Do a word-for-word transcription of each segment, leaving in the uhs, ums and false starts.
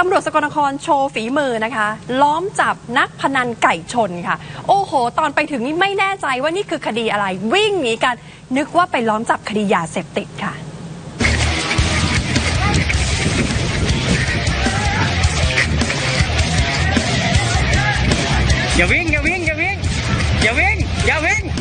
ำรวจสกลนครโชว์ฝีมือนะคะล้อมจับนักพนันไก่ชนค่ะโอ้โหตอนไปถึงนี่ไม่แน่ใจว่านี่คือคดีอะไรวิ่งหนีกันนึกว่าไปล้อมจับคดียาเสพติดค่ะอย่าวิ่งอย่าวิ่งอย่าวิ่งอย่าวิ่งอย่าวิ่ง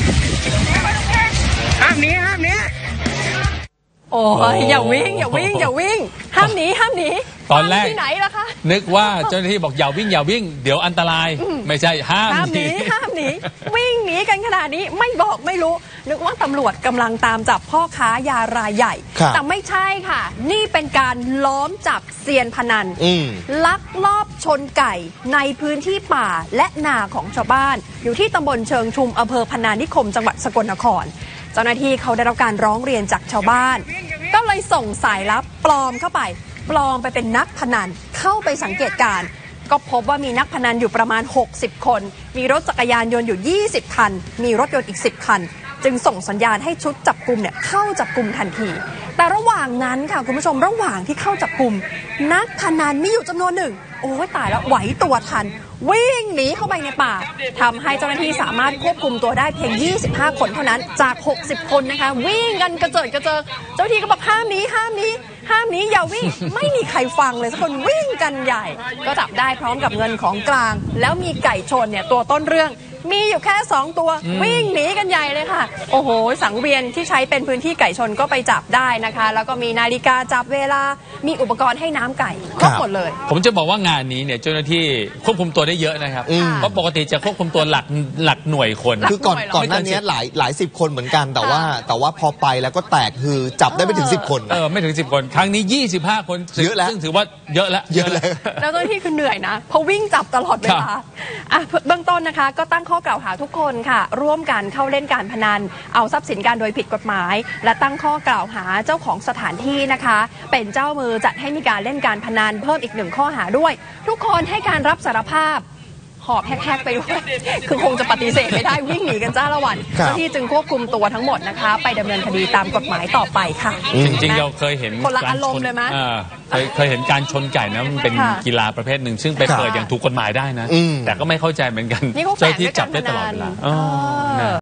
ห้ามหนีห้ามหนีโอ้ยอย่าวิ่งอย่าวิ่งอย่าวิ่งห้ามหนีห้ามหนีตอนแรกที่ไหนล่ะคะนึกว่าเจ้าหน้าที่บอกอย่าวิ่งอย่าวิ่งเดี๋ยวอันตรายไม่ใช่ห้ามหนีห้ามหนีวิ่งหนีกันขนาดนี้ไม่บอกไม่รู้นึกว่าตำรวจกำลังตามจับพ่อค้ายารายใหญ่แต่ไม่ใช่ค่ะนี่เป็นการล้อมจับเซียนพนันลักลอบชนไก่ในพื้นที่ป่าและนาของชาวบ้านอยู่ที่ตำบลเชิงชุมอำเภอพนานิคมจังหวัดสกลนครเจ้าหน้าที่เขาได้รับการร้องเรียนจากชาวบ้านก็เลยส่งสายลับปลอมเข้าไปปลอมไปเป็นนักพนันเข้าไปสังเกตการณ์ก็พบว่ามีนักพนันอยู่ประมาณหกสิบคนมีรถจักรยานยนต์อยู่ยี่สิบคันมีรถยนต์อีกสิบคันจึงส่งสัญญาณให้ชุดจับกุมเนี่ยเข้าจับกุมทันทีแต่ระหว่างนั้นค่ะคุณผู้ชมระหว่างที่เข้าจับกุมนักพนันมีอยู่จำนวนหนึ่งโอ้ยตายแล้วไหวตัวทันวิ่งหนีเข้าไปในป่าทำให้เจ้าหน้าที่สามารถควบคุมตัวได้เพียงยี่สิบห้าคนเท่านั้นจากหกสิบคนนะคะวิ่งกันกระเจิดกระเจิงเจ้าหน้าที่ก็บอกห้ามหนีห้ามหนีห้ามหนีอย่าวิ่งไม่มีใครฟังเลยสักคนวิ่งกันใหญ่ก็จับได้พร้อมกับเงินของกลางแล้วมีไก่ชนเนี่ยตัวต้นเรื่องมีอยู่แค่สองตัววิ่งหนีกันใหญ่เลยค่ะโอ้โหสังเวียนที่ใช้เป็นพื้นที่ไก่ชนก็ไปจับได้นะคะแล้วก็มีนาฬิกาจับเวลามีอุปกรณ์ให้น้ำไก่ครบหมดเลยผมจะบอกว่างานนี้เนี่ยเจ้าหน้าที่ควบคุมตัวได้เยอะนะครับเพราะปกติจะควบคุมตัวหลักหลักหน่วยคนคือก่อนก่อนหน้านี้หลายหลายสิบคนเหมือนกันแต่ว่าแต่ว่าพอไปแล้วก็แตกคือจับได้ไม่ถึงสิบคนเออไม่ถึงสิบคนครั้งนี้ยี่สิบห้าคนเยอะแล้วซึ่งถือว่าเยอะแล้วเยอะแล้วแล้วเจ้าหน้าที่คือเหนื่อยนะเพราะวิ่งจับตลอดเวลาอ่ะเบื้องต้นนะคะก็ตั้งข้อกล่าวหาทุกคนค่ะร่วมกันเข้าเล่นการพนันเอาทรัพย์สินการโดยผิดกฎหมายและตั้งข้อกล่าวหาเจ้าของสถานที่นะคะเป็นเจ้ามือจัดให้มีการเล่นการพนันเพิ่มอีกหนึ่งข้อหาด้วยทุกคนให้การรับสารภาพหอบแฮกๆไปด้วยคือคงจะปฏิเสธไม่ได้วิ่งหนีกันจ้าละวันเจ้าที่จึงควบคุมตัวทั้งหมดนะคะไปดำเนินคดีตามกฎหมายต่อไปค่ะจริงๆเราเคยเห็นคนละอารมณ์เลยไหมเคยเคยเห็นการชนไก่นะมันเป็นกีฬาประเภทหนึ่งซึ่งไปเปิดอย่างถูกกฎหมายได้นะแต่ก็ไม่เข้าใจเหมือนกันเจ้าที่จับได้ตลอดเวลา